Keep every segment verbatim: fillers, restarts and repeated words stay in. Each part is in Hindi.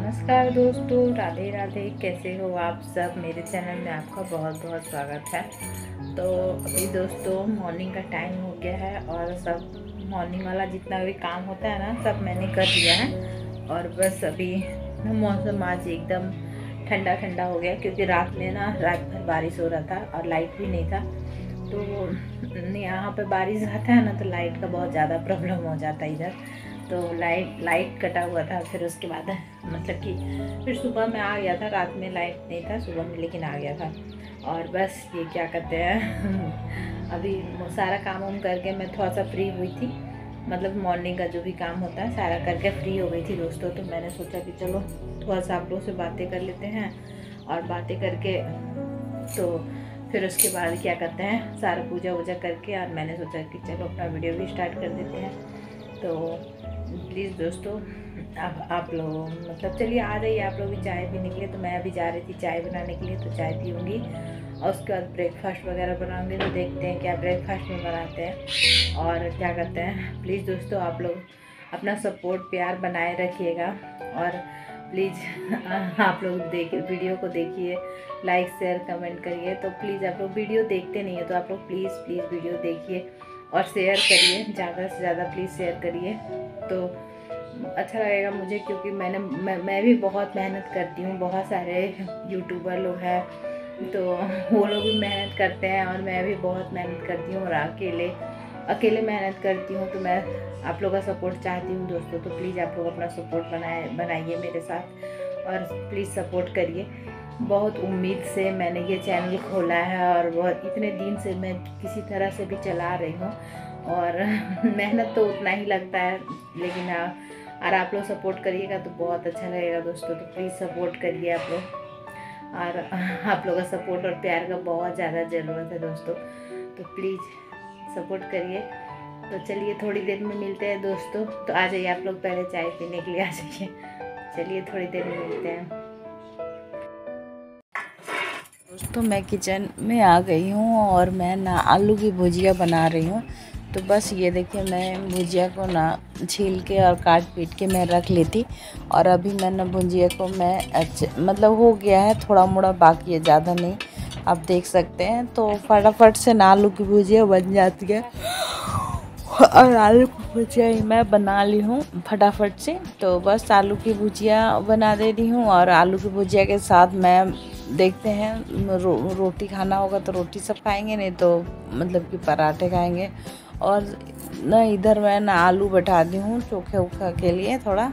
नमस्कार दोस्तों, राधे राधे। कैसे हो आप सब? मेरे चैनल में आपका बहुत बहुत स्वागत है। तो अभी दोस्तों मॉर्निंग का टाइम हो गया है और सब मॉर्निंग वाला जितना भी काम होता है ना सब मैंने कर लिया है। और बस अभी मौसम आज एकदम ठंडा ठंडा हो गया क्योंकि रात में ना रात भर बारिश हो रहा था और लाइट भी नहीं था। तो यहाँ पे बारिश आता है ना तो लाइट का बहुत ज़्यादा प्रॉब्लम हो जाता है इधर। तो लाइट लाइट कटा हुआ था। फिर उसके बाद मतलब कि फिर सुबह में आ गया था। रात में लाइट नहीं था, सुबह में लेकिन आ गया था। और बस ये क्या कहते हैं अभी सारा काम वाम करके मैं थोड़ा सा फ्री हुई थी। मतलब मॉर्निंग का जो भी काम होता है सारा करके फ्री हो गई थी दोस्तों। तो मैंने सोचा कि चलो थोड़ा सा आप लोगों से बातें कर लेते हैं। और बातें करके तो फिर उसके बाद क्या कहते हैं सारा पूजा वूजा करके और मैंने सोचा कि चलो अपना वीडियो भी स्टार्ट कर देते हैं। तो प्लीज़ दोस्तों आप आप लोग मतलब चलिए आ जाइए आप लोग भी चाय पीने के लिए। तो मैं अभी जा रही थी चाय बनाने के लिए, तो चाय पीऊँगी और उसके बाद ब्रेकफास्ट वगैरह बनाऊँगी। तो देखते हैं क्या ब्रेकफास्ट में बनाते हैं और क्या कहते हैं। प्लीज़ दोस्तों आप लोग अपना सपोर्ट प्यार बनाए रखिएगा और प्लीज़ आप लोग देखिए वीडियो को देखिए, लाइक शेयर कमेंट करिए। तो प्लीज़ आप लोग वीडियो देखते नहीं है तो आप लोग प्लीज़ प्लीज़ वीडियो देखिए और शेयर करिए, ज़्यादा से ज़्यादा प्लीज़ शेयर करिए तो अच्छा लगेगा मुझे। क्योंकि मैंने मैं, मैं भी बहुत मेहनत करती हूँ। बहुत सारे यूट्यूबर लोग हैं तो वो लोग भी मेहनत करते हैं और मैं भी बहुत मेहनत करती हूँ और अकेले अकेले मेहनत करती हूँ। तो मैं आप लोगों का सपोर्ट चाहती हूँ दोस्तों। तो प्लीज़ आप लोग अपना सपोर्ट बनाए बनाइए मेरे साथ और प्लीज़ सपोर्ट करिए। बहुत उम्मीद से मैंने ये चैनल खोला है और बहुत इतने दिन से मैं किसी तरह से भी चला रही हूँ और मेहनत तो उतना ही लगता है लेकिन और आप लोग सपोर्ट करिएगा तो बहुत अच्छा लगेगा दोस्तों। तो प्लीज़ सपोर्ट करिए आप लोग और आप लोगों का सपोर्ट और प्यार का बहुत ज़्यादा ज़रूरत है दोस्तों। तो प्लीज़ सपोर्ट करिए। तो चलिए थोड़ी देर में मिलते हैं दोस्तों। तो आ जाइए आप लोग पहले चाय पीने के लिए आ जाइए। चलिए थोड़ी देर में मिलते हैं दोस्तों। मैं किचन में आ गई हूँ और मैं ना आलू की भुजिया बना रही हूँ। तो बस ये देखिए मैं भुजिया को ना छील के और काट पीट के मैं रख लेती और अभी मैंने भुजिया को मैं अच्छे मतलब हो गया है, थोड़ा मोड़ा बाकी है, ज़्यादा नहीं, आप देख सकते हैं। तो फटाफट से ना आलू की भुजिया बन जाती है और आलू की भुजिया ही मैं बना ली हूँ फटाफट से। तो बस आलू की भुजिया बना दे रही हूँ और आलू की भुजिया के साथ मैं देखते हैं रो, रोटी खाना होगा तो रोटी सब खाएंगे, नहीं तो मतलब कि पराठे खाएंगे। और ना इधर मैं ना आलू बैठा दी हूँ चोखे उखा के लिए थोड़ा।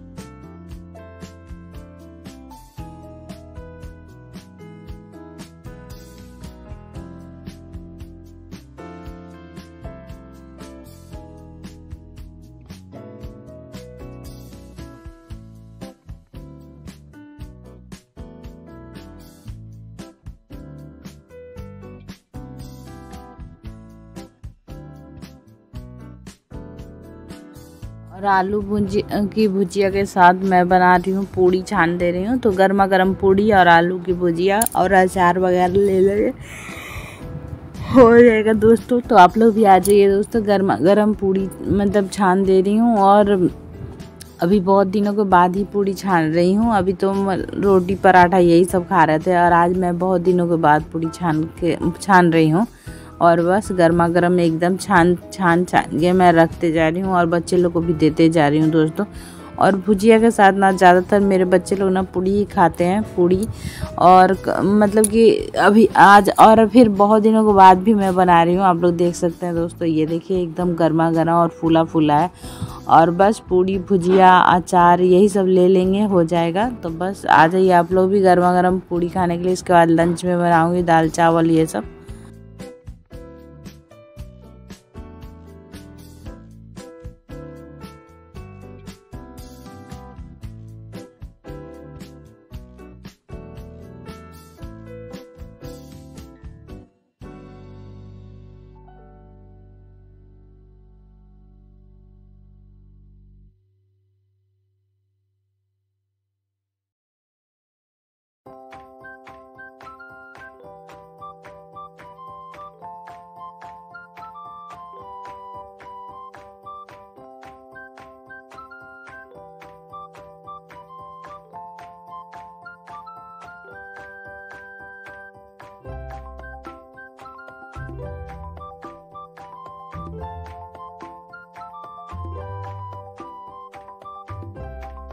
और आलू भुजी की भुजिया के साथ मैं बना रही हूँ पूड़ी, छान दे रही हूँ। तो गर्मा गर्म पूड़ी और आलू की भुजिया और अचार वगैरह ले लेंगे, हो जाएगा दोस्तों। तो आप लोग भी आ जाइए दोस्तों। गर्मा गर्म पूड़ी मतलब छान दे रही हूँ और अभी बहुत दिनों के बाद ही पूड़ी छान रही हूँ। अभी तो रोटी पराठा यही सब खा रहे थे और आज मैं बहुत दिनों के बाद पूड़ी छान के छान रही हूँ और बस गर्मा गर्म एकदम छान छान छान के मैं रखते जा रही हूँ और बच्चे लोग को भी देते जा रही हूँ दोस्तों। और भुजिया के साथ ना ज़्यादातर मेरे बच्चे लोग ना पूड़ी ही खाते हैं, पूड़ी। और मतलब कि अभी आज और फिर बहुत दिनों के बाद भी मैं बना रही हूँ, आप लोग देख सकते हैं दोस्तों। ये देखिए एकदम गर्मा गर्म और फूला फूला है और बस पूड़ी भुजिया अचार यही सब ले लेंगे, हो जाएगा। तो बस आ जाइए आप लोग भी गर्मा गर्म पूड़ी खाने के लिए। इसके बाद लंच में बनाऊँगी दाल चावल ये सब।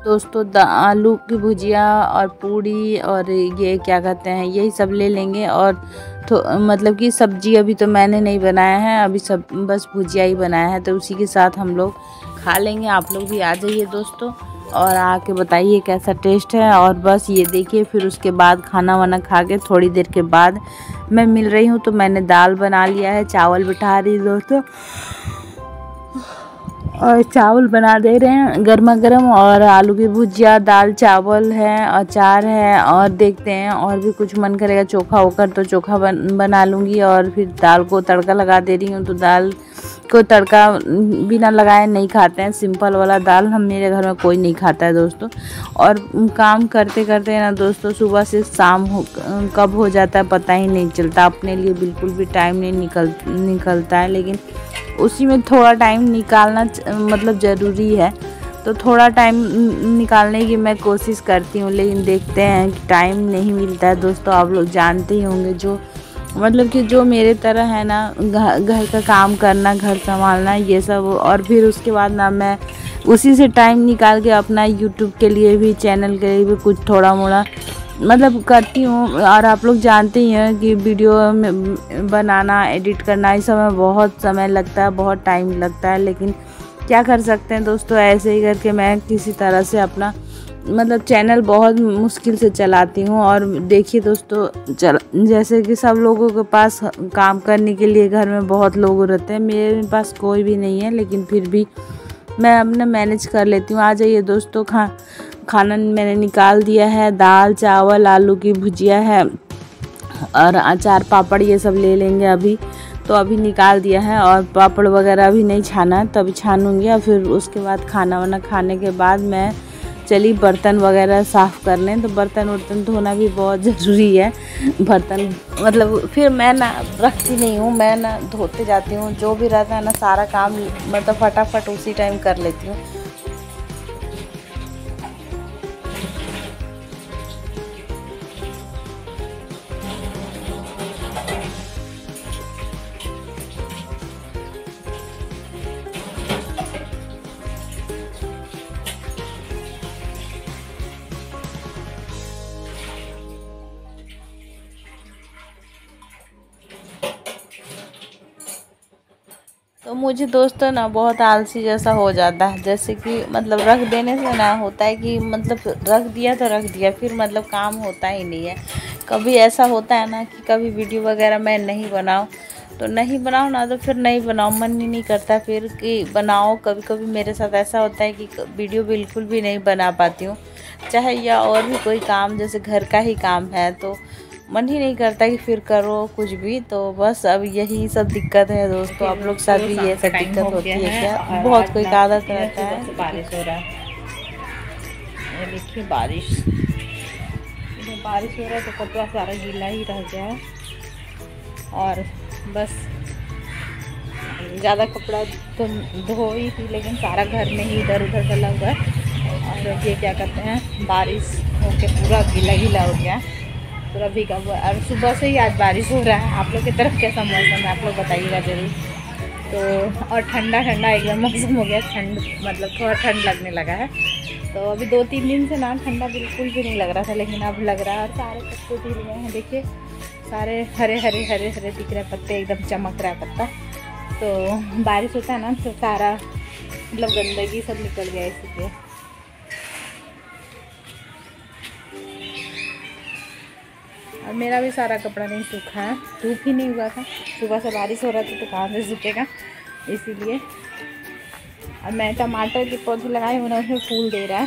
दोस्तों आलू की भुजिया और पूड़ी और ये क्या कहते हैं यही सब ले लेंगे। और तो मतलब कि सब्जी अभी तो मैंने नहीं बनाया है, अभी सब बस भुजिया ही बनाया है, तो उसी के साथ हम लोग खा लेंगे। आप लोग भी आ जाइए दोस्तों और आके बताइए कैसा टेस्ट है। और बस ये देखिए, फिर उसके बाद खाना वाना खा के थोड़ी देर के बाद मैं मिल रही हूँ। तो मैंने दाल बना लिया है, चावल बिठा रही दोस्तों, और चावल बना दे रहे हैं गर्मा गर्म, और आलू की भुजिया, दाल चावल है, अचार है, और देखते हैं और भी कुछ मन करेगा चोखा होकर तो चोखा बन बना लूँगी। और फिर दाल को तड़का लगा दे रही हूँ। तो दाल को तड़का बिना लगाए नहीं खाते हैं, सिंपल वाला दाल हम मेरे घर में कोई नहीं खाता है दोस्तों। और काम करते करते ना दोस्तों सुबह से शाम हो कब हो जाता है पता ही नहीं चलता, अपने लिए बिल्कुल भी टाइम नहीं निकल निकलता है। लेकिन उसी में थोड़ा टाइम निकालना मतलब ज़रूरी है, तो थोड़ा टाइम निकालने की मैं कोशिश करती हूँ, लेकिन देखते हैं कि टाइम नहीं मिलता है दोस्तों। आप लोग जानते ही होंगे, जो मतलब कि जो मेरे तरह है ना, घर का काम करना, घर संभालना, ये सब, और फिर उसके बाद ना मैं उसी से टाइम निकाल के अपना यूट्यूब के लिए भी, चैनल के लिए भी कुछ थोड़ा मोड़ा मतलब करती हूँ। और आप लोग जानते ही हैं कि वीडियो में बनाना, एडिट करना, इस समय बहुत समय लगता है, बहुत टाइम लगता है, लेकिन क्या कर सकते हैं दोस्तों, ऐसे ही करके मैं किसी तरह से अपना मतलब चैनल बहुत मुश्किल से चलाती हूँ। और देखिए दोस्तों, चल जैसे कि सब लोगों के पास काम करने के लिए घर में बहुत लोग रहते हैं, मेरे पास कोई भी नहीं है, लेकिन फिर भी मैं अपना मैनेज कर लेती हूँ। आ जाइए दोस्तों, खा खाना मैंने निकाल दिया है, दाल चावल आलू की भुजिया है और अचार पापड़ ये सब ले लेंगे अभी, तो अभी निकाल दिया है। और पापड़ वगैरह अभी नहीं छाना है, तभी छानूंगी। और फिर उसके बाद खाना वाना खाने के बाद मैं चली बर्तन वगैरह साफ़ करने। तो बर्तन वर्तन धोना भी बहुत ज़रूरी है। बर्तन मतलब फिर मैं ना रखती नहीं हूँ, मैं ना धोते जाती हूँ, जो भी रहता है ना सारा काम मतलब फटाफट उसी टाइम कर लेती हूँ। तो मुझे दोस्तों ना बहुत आलसी जैसा हो जाता है, जैसे कि मतलब रख देने से ना होता है कि मतलब रख दिया तो रख दिया, फिर मतलब काम होता ही नहीं है। कभी ऐसा होता है ना कि कभी वीडियो वगैरह मैं नहीं बनाऊँ तो नहीं बनाओ ना, तो फिर नहीं बनाओ, मन ही नहीं करता फिर कि बनाओ। कभी कभी मेरे साथ ऐसा होता है कि वीडियो बिल्कुल भी नहीं बना पाती हूँ, चाहे या और भी कोई काम जैसे घर का ही काम है, तो मन ही नहीं करता कि फिर करो कुछ भी। तो बस अब यही सब दिक्कत है दोस्तों, आप लोग साथ भी ये सब दिक्कत होती है क्या? बहुत कोई का आदत रहता है। बारिश हो रहा है, ये देखिए बारिश, इधर बारिश हो रहा है तो कपड़ा सारा गीला ही रह गया है। और बस ज़्यादा कपड़ा तो धो ही थी, लेकिन सारा घर में ही इधर उधर डला हुआ है। और ये क्या कहते हैं, बारिश होके पूरा गीला गीला हो गया, पूरा भीगा हुआ। और सुबह से ही आज बारिश हो रहा है। आप लोग की तरफ कैसा मौसम है आप लोग बताइएगा ज़रूर। तो और ठंडा ठंडा एकदम मौसम हो गया, ठंड मतलब थोड़ा ठंड लगने लगा है। तो अभी दो तीन दिन से ना ठंडा बिल्कुल भी नहीं लग रहा था, लेकिन अब लग रहा है। और सारे पत्ते धुल गए हैं, देखिए सारे हरे हरे हरे हरे दिख रहे पत्ते, एकदम चमक रहा है पत्ता। तो बारिश होता है ना तो सारा मतलब गंदगी सब निकल गया इसलिए। और मेरा भी सारा कपड़ा नहीं सूखा है, धूप ही नहीं हुआ था, सुबह से बारिश हो रहा था तो कहाँ से सूखेगा, इसीलिए। और मैं टमाटर के पौधे लगाए हुए ना, उसमें फूल दे रहा है,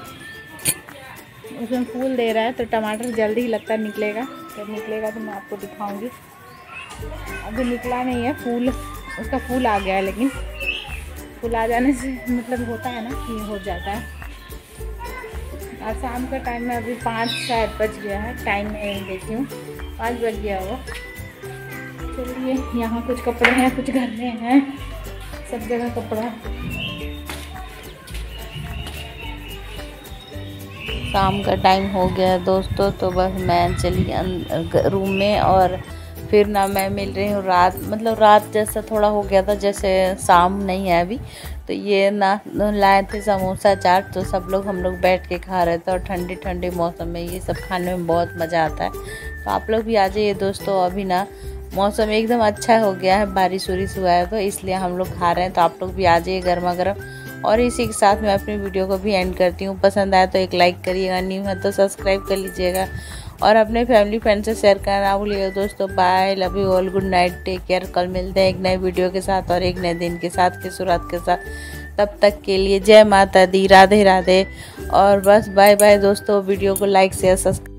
उसमें फूल दे रहा है तो टमाटर जल्दी ही लगता है निकलेगा। जब निकलेगा तो मैं आपको दिखाऊंगी। अभी निकला नहीं है फूल, उसका फूल आ गया है, लेकिन फूल आ जाने से मतलब होता है ना कि हो जाता है। और शाम का टाइम में अभी पाँच शायद बज गया है, टाइम में देखती हूँ पाँच बज गया वो। चलिए, यहाँ कुछ कपड़े हैं, कुछ घर में हैं, सब जगह कपड़ा। शाम का टाइम हो गया दोस्तों, तो बस मैं चली रूम में और फिर ना मैं मिल रही हूँ रात, मतलब रात जैसा थोड़ा हो गया था, जैसे शाम नहीं है अभी। तो ये ना लाए थे समोसा चाट, तो सब लोग हम लोग बैठ के खा रहे थे और ठंडी ठंडी मौसम में ये सब खाने में बहुत मज़ा आता है। तो आप लोग भी आ जाइए दोस्तों। अभी ना मौसम एकदम अच्छा हो गया है, बारिश उरिश हुआ है, तो इसलिए हम लोग खा रहे हैं। तो आप लोग भी आ जाइए गर्मा गर्म। और इसी के साथ मैं अपनी वीडियो को भी एंड करती हूँ। पसंद आया तो एक लाइक करिएगा, न्यू है तो सब्सक्राइब कर लीजिएगा और अपने फैमिली फ्रेंड से शेयर करना ना भूलिएगा दोस्तों। Bye, love you all, good night, take care. कल मिलते हैं एक नए वीडियो के साथ और एक नए दिन के साथ की शुरुआत के साथ। तब तक के लिए जय माता दी, राधे राधे और बस बाय बाय दोस्तों। वीडियो को लाइक शेयर सब्सक्राइब